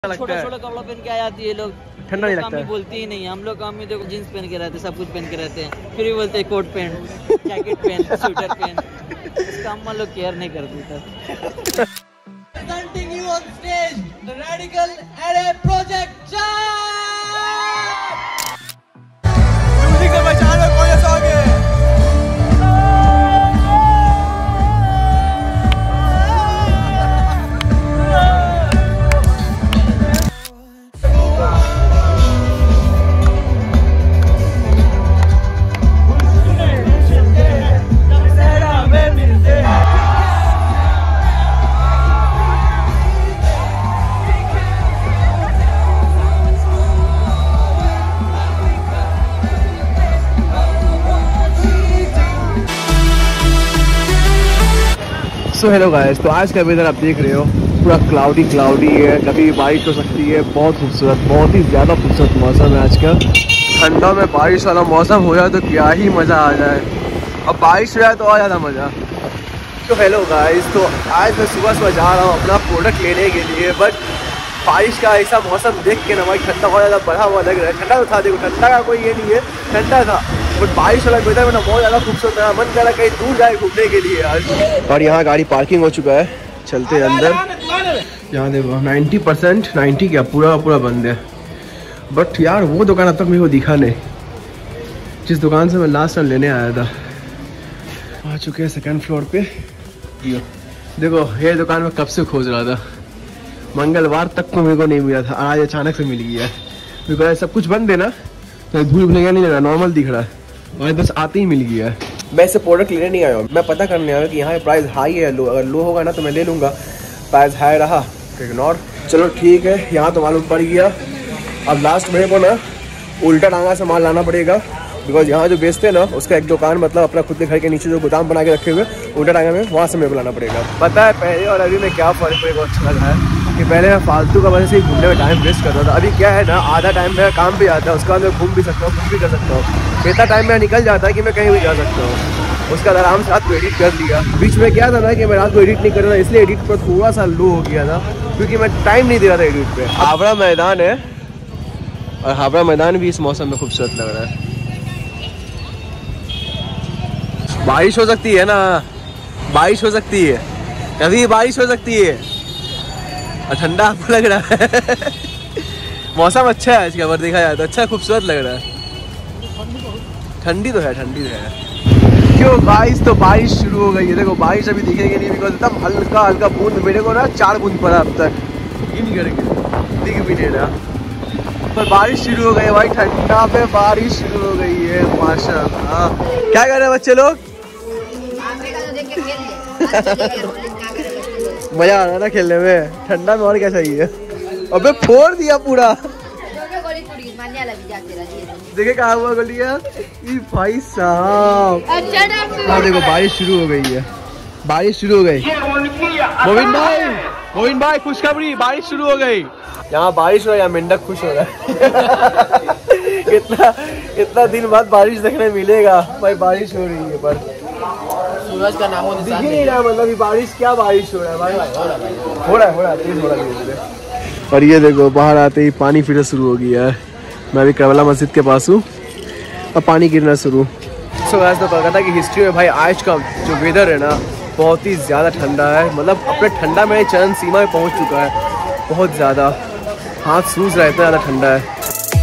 छोटा छोटा कपड़ा पहन के आ जाती है लोग, ठंडा नहीं लगता है। बोलती ही नहीं, हम लोग काम में देखो जींस पहन के रहते हैं, सब कुछ पहन के रहते हैं, फिर भी बोलते हैं कोट पहन, जैकेट पहन, स्वेटर पहन। इसका हम लोग केयर नहीं करते तब। Presenting you on stage, the Radical LA Project music से बचा लो कोई सॉन्ग है। सो हेलो गाइस, तो आज का वेदर आप देख रहे हो पूरा क्लाउडी है, कभी बारिश हो सकती है। बहुत खूबसूरत, बहुत ही ज़्यादा खूबसूरत मौसम है आज का। ठंडा में बारिश वाला मौसम हो जाए तो क्या ही मज़ा आ जाए, अब बारिश हो जाए तो और ज़्यादा मज़ा। तो हेलो गाइस, तो आज मैं सुबह जा रहा हूँ अपना प्रोडक्ट लेने के लिए, बट बारिश का ऐसा मौसम देख के ना भाई ठंडा बहुत ज़्यादा बढ़ा हुआ लग रहा है। ठंडा तो था, देखो ठंडा का कोई ये नहीं है, ठंडा था, बट बारिश वाला वेदर में ना बहुत ज़्यादा खूबसूरत है। मन कर रहा कहीं दूर जाए घूमने के लिए आज। और यहाँ गाड़ी पार्किंग हो चुका है, चलते हैं अंदर। यहाँ देखो 90% 90 क्या पूरा बंद है। बट यार वो दुकान अब तक मेरे को दिखा नहीं, जिस दुकान से मैं लास्ट टाइम लेने आया था। आ चुके हैं सेकंड फ्लोर पे। देखो ये दुकान में कब से खोज रहा था, मंगलवार तक को मेरे को नहीं मिला था, आज अचानक से मिल गया है। बिकॉज सब कुछ बंद है ना, तो भूल भुलैया नहीं लग रहा, नॉर्मल दिख रहा है, और बस आते ही मिल गया है। मैं इससे प्रोडक्ट लेने नहीं आया हूँ, मैं पता करने आया कि यहाँ प्राइस हाई है लो, अगर लो होगा ना तो मैं ले लूँगा, प्राइस हाई रहा तो इग्नोर। चलो ठीक है, यहाँ तो मालूम पड़ गया। अब लास्ट मेरे को ना उल्टा टांगा से माल लाना पड़ेगा, बिकॉज यहाँ जो बेचते हैं ना उसका एक दुकान मतलब अपना खुद के घर के नीचे जो गोदाम बना के रखे हुए उल्टा टांगा में, वहाँ से मेरे को लाना पड़ेगा। पता है पहले और अभी में क्या फ़र्क मेरे को अच्छा लग रहा है कि पहले मैं फालतू का वजह से ही घूमने में टाइम वेस्ट करता था। अभी क्या है ना, आधा टाइम मेरा काम भी आता है, उसके बाद मैं घूम भी सकता हूँ, कुछ भी कर सकता हूँ। इतना टाइम मेरा निकल जाता है कि मैं कहीं भी जा सकता हूँ। उसका आराम से रात को एडिट कर लिया। बीच में क्या था ना कि मैं रात को एडिट नहीं कर रहा था, इसलिए एडिट पर थोड़ा सा लो हो गया था, क्योंकि मैं टाइम नहीं दे रहा था एडिट पे। हावड़ा मैदान है, और हावड़ा मैदान भी इस मौसम में खूबसूरत लग रहा है। बारिश हो सकती है ना, बारिश हो सकती है, कभी बारिश हो सकती है, और ठंडा आपको लग रहा है। मौसम अच्छा है इसके ऊपर देखा जाए तो, अच्छा खूबसूरत लग रहा है। ठंडी तो है, ठंडी तो है। क्यों गाइस, तो बारिश शुरू हो गई है। देखो बारिश अभी दिखेगी नहीं, बिकॉज एकदम हल्का हल्का बूंद मेरे को ना 4 बूंद पड़ा अब तक, ये नहीं करेंगे, दिख भी नहीं रहा, पर बारिश शुरू हो गई है भाई। ठंडा पे बारिश शुरू हो गई है, माशाल्लाह। क्या कर रहे हैं बच्चे लोग? मजा आ रहा है ना खेलने में, ठंडा में और क्या चाहिए। अबे फोड़ दिया पूरा, देखे कहाँ हुआ गोलियां भाई साहब। हाँ देखो बारिश शुरू हो गई है, बारिश शुरू हो गई। मोविन भाई खुशखबरी, बारिश शुरू हो गई। यहाँ बारिश हो रहा है, मेंढक खुश हो रहा है। इतना दिन बाद बारिश देखने मिलेगा भाई, बारिश हो रही है पर सूरज का नामो निशान नहीं रहा। मतलब बारिश क्या बारिश हो रहा है भाई, हो रहा है तेज हो रहा है। और ये देखो बाहर आते ही पानी फिर शुरू हो गया है। मैं अभी करबला मस्जिद के पास हूँ, अब पानी गिरना शुरू। सो गाइस, तो कोलकाता की हिस्ट्री में भाई आज का जो वेदर है ना बहुत ही ज़्यादा ठंडा है, मतलब अपने ठंडा में चरम सीमा में पहुँच चुका है, बहुत ज़्यादा हाथ सूज रहा है, इतना ज़्यादा ठंडा है।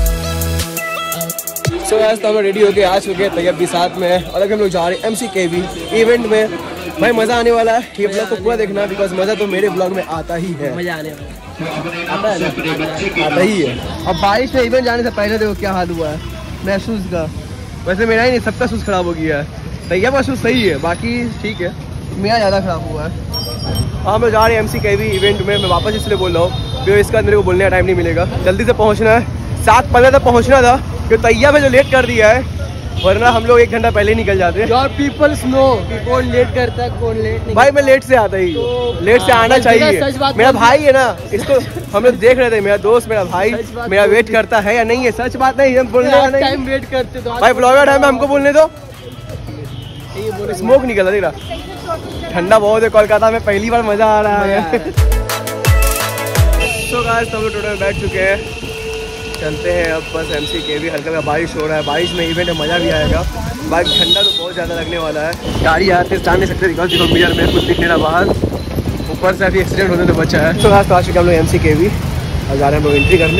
सो गाइस, तो हम रेडी हो गए आ चुके हैं, तैयब भी साथ में है, और अगर हम लोग जा रहे हैं MCKV इवेंट में। भाई मज़ा आने वाला है, ये ब्लॉग को पूरा देखना, बिकॉज मज़ा तो मेरे ब्लॉग में आता ही है, मज़ा आने वाला आता है ना, आता ही है। अब बारिश में इवेंट जाने से पहले देखो क्या हाल हुआ है महसूस का। वैसे मेरा ही नहीं, सबका शूज़ खराब हो गया है, तैयब का शूज़ सही है, बाकी ठीक है, मेरा ज़्यादा खराब हुआ है। हाँ मैं जा रहे हैं MCKV इवेंट में, मैं वापस इसलिए बोल रहा हूँ क्योंकि इसका मेरे को बोलने का टाइम नहीं मिलेगा, जल्दी से पहुँचना है। 7:15 तक पहुँचना था, क्योंकि तैयब है जो लेट कर दिया है, वरना हम लोग 1 घंटा पहले निकल जाते हैं। और पीपल्स नो कि कौन लेट करता है कौन लेट नहीं। भाई मैं लेट से आता ही, तो लेट से आना चाहिए। मेरा भाई है ना, इसको हम लोग देख रहे थे, मेरा दोस्त मेरा भाई मेरा वेट करता है या नहीं है, सच बात नहीं, हम बोलने का नहीं टाइम वेट करते तो भाई ब्लॉगर टाइम में हमको बोलने दो। स्मोक निकला देख रहा, ठंडा बहुत है कोलकाता में, पहली बार मजा आ रहा है। सो गाइस हम लोग टोटल बैठ चुके हैं, चलते हैं अब बस MCKV। हल्का हल्का बारिश हो रहा है, बारिश में इवेंट में मज़ा भी आएगा। बाकी ठंडा तो बहुत ज़्यादा लगने वाला है, गाड़ी आते स्टार्ट नहीं सकते, दिखाओ मिरर में कुछ दिख नहीं रहा बाहर, ऊपर से अभी एक्सीडेंट होने तो बचा है। तो आज तो आ चुके हम लोग MCKV और जा रहे हैं हम लोग एंट्री करने।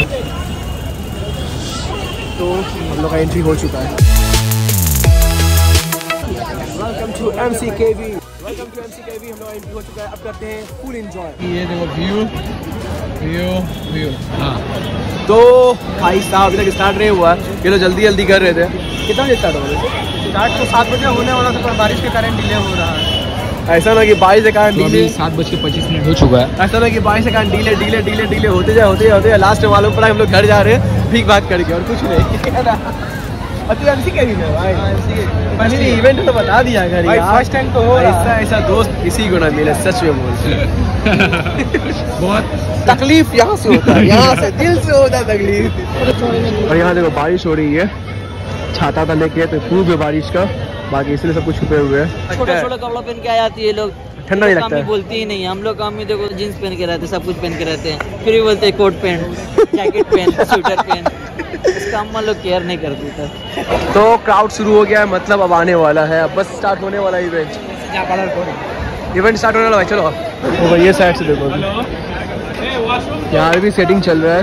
तो हम लोग का एंट्री हो चुका है। Welcome to MCKV, welcome to MCKV। हम लोग एंट्री हो चुका है, अब करते हैं फुल एंजॉय। ये देखो व्यू व्यू व्यू। हाँ तो भाई साहब अभी तक स्टार्ट नहीं हुआ, ये तो जल्दी जल्दी कर रहे थे। कितना बजे स्टार्ट होगा? स्टार्ट तो 7 बजे होने वाला था, पर बारिश के कारण डिले हो रहा है। ऐसा ना कि बारिश के कारण डिले, 7:25 हो चुका है। ऐसा ना कि बारिश के कारण डिले डिले डिले डिले होते जाए लास्ट में मालूम पड़ा हम लोग घर जा रहे हैं भीख भाग करके, और कुछ नहीं। MCKV में भाई पहले इवेंट तो बता दिया घर यार, फर्स्ट टाइम तो हो ऐसा ऐसा दोस्त किसी को ना मिले, सच में बोल। बहुत तकलीफ यहाँ से होता है, यहाँ से दिल से होता है तकलीफ। और यहाँ देखो बारिश हो रही है, छाता था लेके तो खूब है बारिश का, बाकी इसलिए सब कुछ छुपे हुए हैं। छोटा छोटा कपड़ा पहन के आ जाती है लोग, ठंडा नहीं लगता है। बोलती ही नहीं, हम लोग काम में देखो जींस पहन के रहते हैं, सब कुछ पहन के रहते हैं, फिर भी बोलते हैं coat pant, jacket pant, sweater pant. इसका हम लोग केयर नहीं करते थे। तो क्राउड शुरू हो गया है, मतलब अब आने वाला है, अब बस स्टार्ट होने वाला है इवेंट स्टार्ट होने वाला है। चलो तो ये साइड से देखो, यहाँ भी सेटिंग चल रहा है,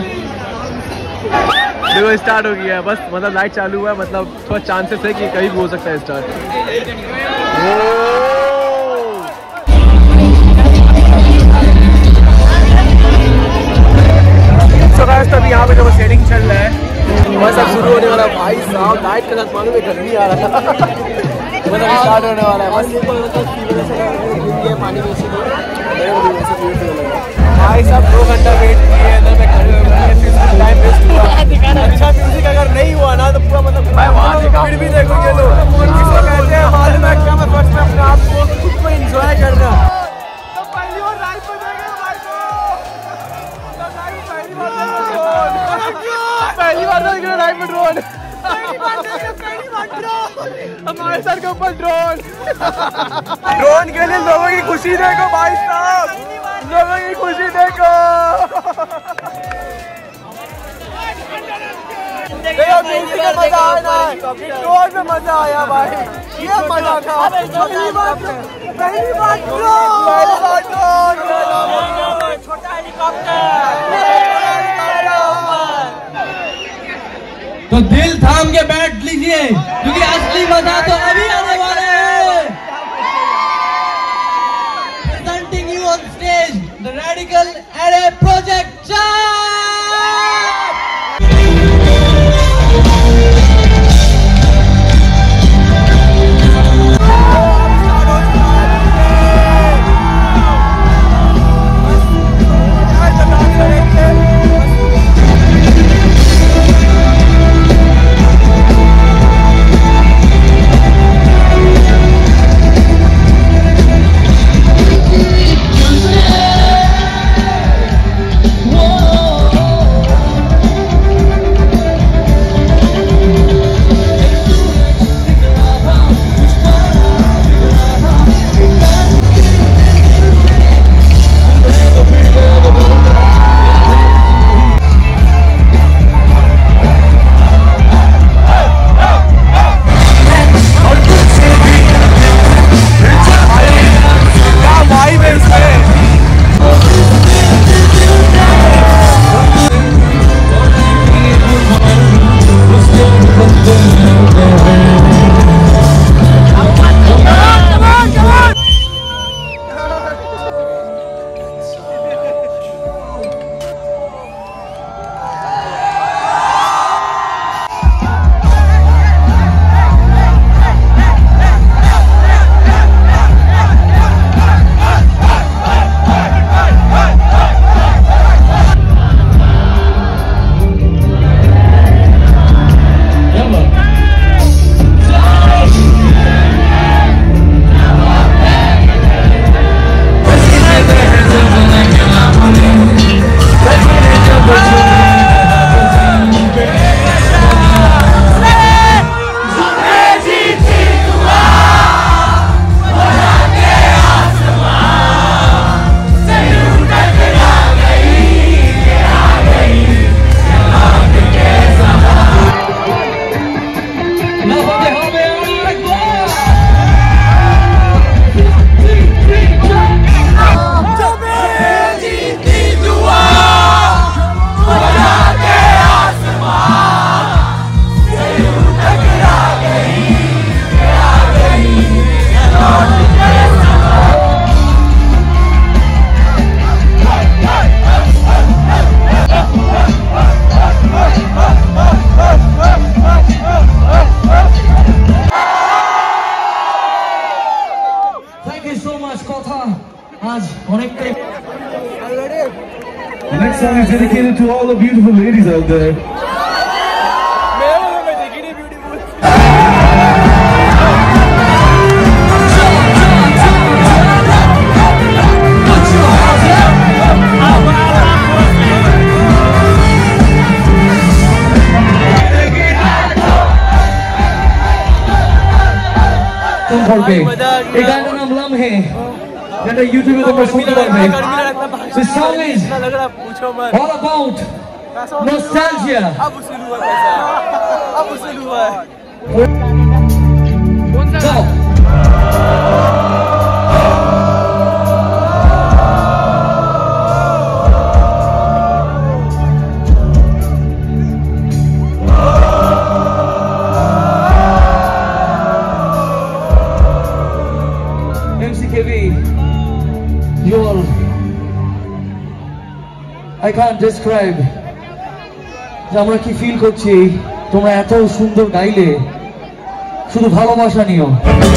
देखो स्टार्ट हो गया है बस, मतलब लाइट चालू हुआ है, मतलब थोड़ा चांसेस है कि कहीं भी हो सकता है स्टार्ट। तभी यहाँ पे जो सेटिंग चल रहा है बस अब शुरू होने वाला। भाई साहब लाइट के साथ मालूम है गर्मी आ रहा है, मतलब स्टार्ट होने वाला है बस। पानी में भाई साहब 2 घंटा वेट किए, अंदर में खड़े हुए हैं, टाइम वेस्ट हुआ। अच्छा म्यूजिक अगर नहीं हुआ ना तो पूरा मतलब फिर भी देखो ये लोग किसको कहते हैं हाल में क्या, मैं फर्स्ट में अपने आप को खुद को एंजॉय करना। तो पहली बार लाइव पे देखेंगे भाई को, पहली बार देख रहे लाइव में ड्रोन, हमारे सर के ऊपर ड्रोन। ड्रोन के लिए लोगों की खुशी देखो भाई साहब, लोगों की खुशी देखो। मजा आया, ड्रोन में मजा आया भाई, ये मजा था। पहली बार छोटा तो दिल थाम के बैठ लीजिए, क्योंकि असली मजा तो अभी आने वाला है। Presenting you on stage, the Radical LA Project. dedicated to all the beautiful ladies out there. एक गाना नाम लम्हे যেটা ইউটিউবে তোমরা শুনতে পারবে This song is all about nostalgia I can't describe যে আমরা কি ফিল করছি তোমরা এত সুন্দর গাইলে শুধু ভালোবাসা নিও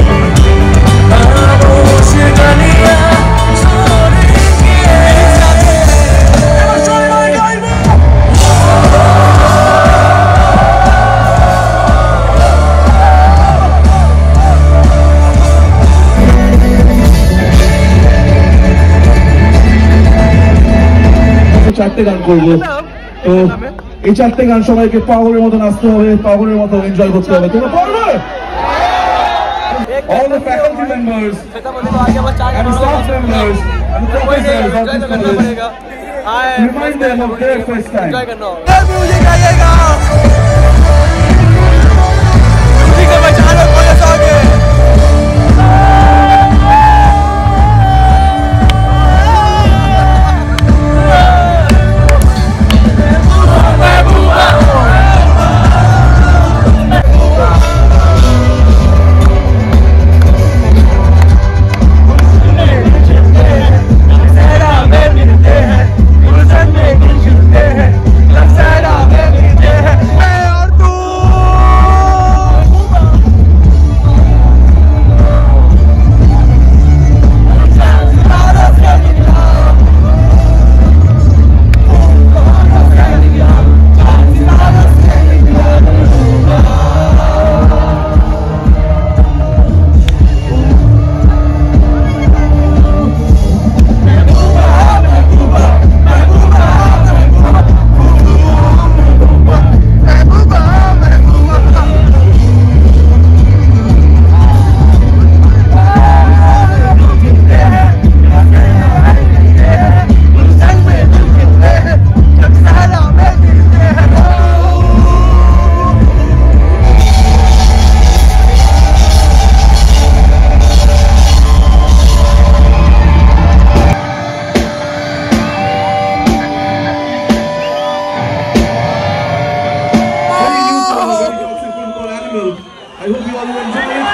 চারটে গান করবো তো এই চারটে গান সবাইকে পাগলের মতো নাচতে হবে পাগলের মতো এনজয় করতে হবে তোমরা পারবে all the faculty members and the staff members and the professors of this college remind them of their first time I hope you all will enjoy it.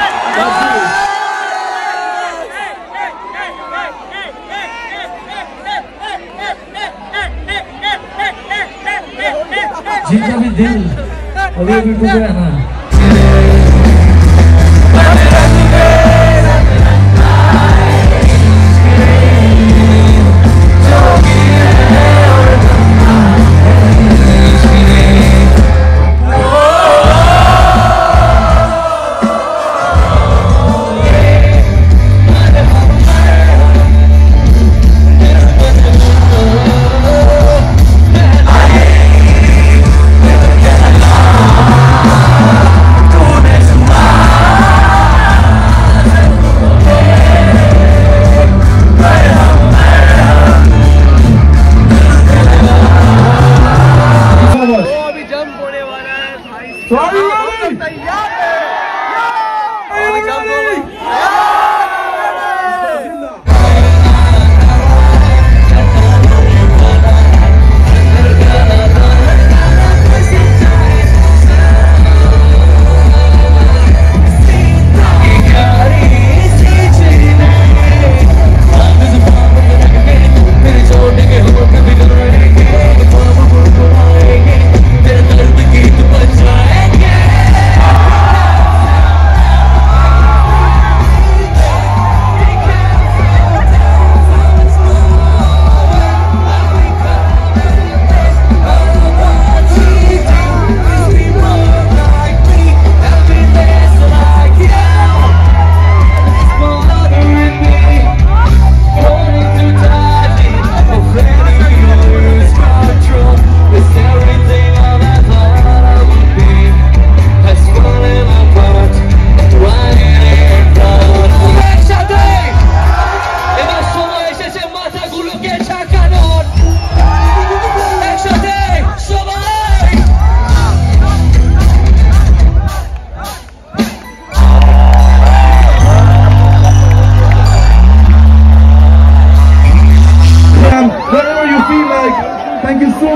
जिनका भी दिल अभी अभी टूट गया ना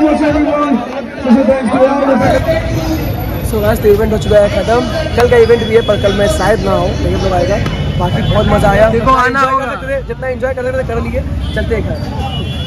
much everyone. Special thanks to all of you. So guys तो event हो चुका है खत्म। कल का इवेंट भी है पर कल मैं शायद ना हो, लेकिन लोग आएगा। बाकी बहुत मजा आया। देखो आना होगा, जितना एंजॉय कर रहे थे कर लिए, चलते हैं घर।